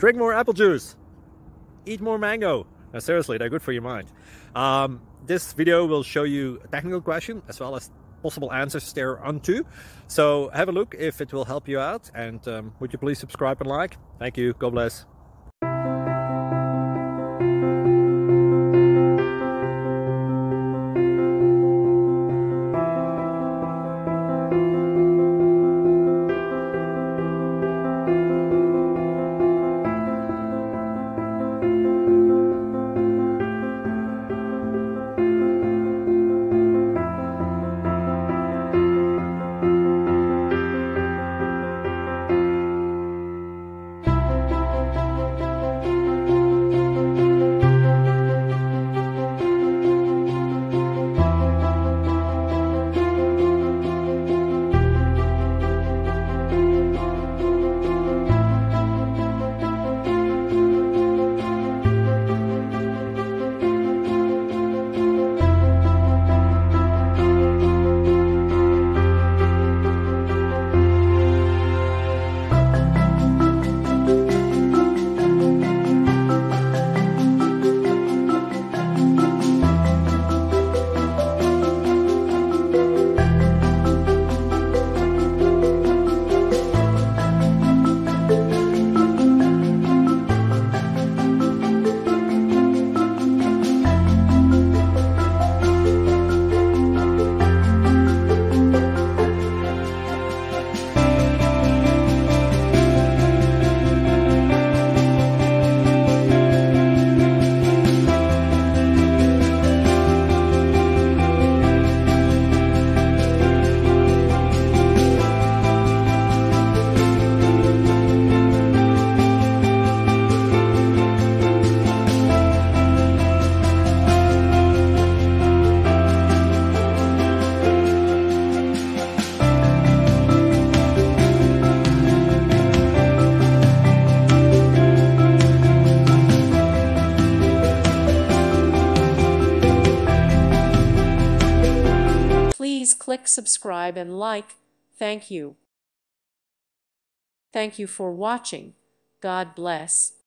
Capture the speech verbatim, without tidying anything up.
Drink more apple juice. Eat more mango. Now, seriously, they're good for your mind. Um, this video will show you a technical question as well as possible answers thereunto. So have a look if it will help you out. And um, would you please subscribe and like? Thank you. God bless. Please click subscribe and like. Thank you. Thank you for watching. God bless.